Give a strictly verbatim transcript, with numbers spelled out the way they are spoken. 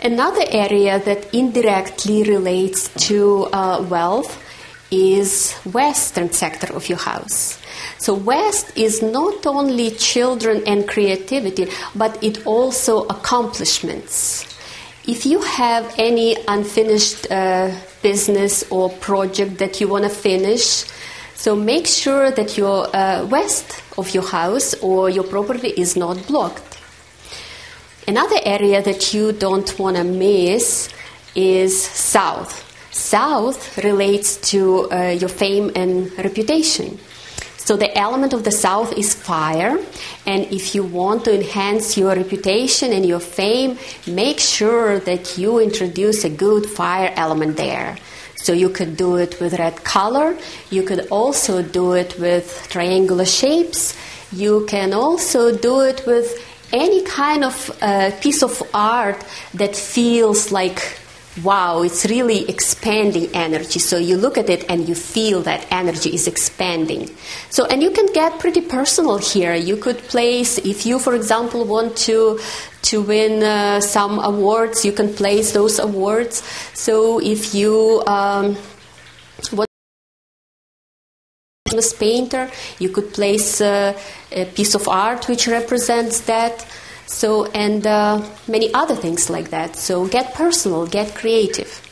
Another area that indirectly relates to uh, wealth is western sector of your house. So west is not only children and creativity, but it also accomplishments. If you have any unfinished uh, business or project that you want to finish, so make sure that your uh, west of your house or your property is not blocked. Another area that you don't want to miss is south. South relates to uh, your fame and reputation. So the element of the south is fire, and if you want to enhance your reputation and your fame, make sure that you introduce a good fire element there. So you could do it with red color, you could also do it with triangular shapes, you can also do it with any kind of uh, piece of art that feels like, wow, it's really expanding energy. So you look at it and you feel that energy is expanding. So, and you can get pretty personal here. You could place, if you, for example, want to to win uh, some awards, you can place those awards. So if you um, want a painter, you could place uh, a piece of art which represents that. So, and uh, many other things like that. So get personal, get creative.